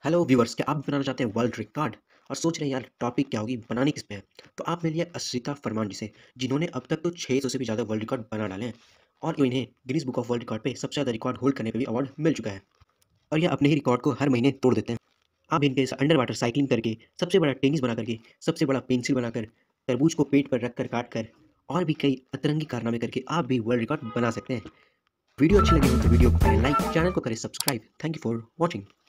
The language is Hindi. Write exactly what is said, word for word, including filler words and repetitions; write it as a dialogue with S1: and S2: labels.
S1: हेलो व्यूअर्स, क्या आप भी बनाना चाहते हैं वर्ल्ड रिकॉर्ड और सोच रहे हैं यार टॉपिक क्या होगी, बनानी किस पे है? तो आप मिलिए अश्रिता फरमान जी से, जिन्होंने अब तक तो छह सौ से भी ज़्यादा वर्ल्ड रिकॉर्ड बना डाले हैं और इन्हें Guinness book of world record पे सबसे ज़्यादा रिकॉर्ड होल्ड करने पे भी अवार्ड मिल चुका है और ये अपने ही रिकॉर्ड को हर महीने तोड़ देते हैं। आप इनके अंडर वाटर साइकिलिंग करके, सबसे बड़ा टेनिस बना करके, सबसे बड़ा पेंसिल बनाकर, तरबूज को पेट पर रखकर काट कर और भी कई अतरंगी कारनामे करके आप भी वर्ल्ड रिकॉर्ड बना सकते हैं। वीडियो अच्छी लगी हो तो वीडियो को करें लाइक, चैनल को करें subscribe. Thank you for watching.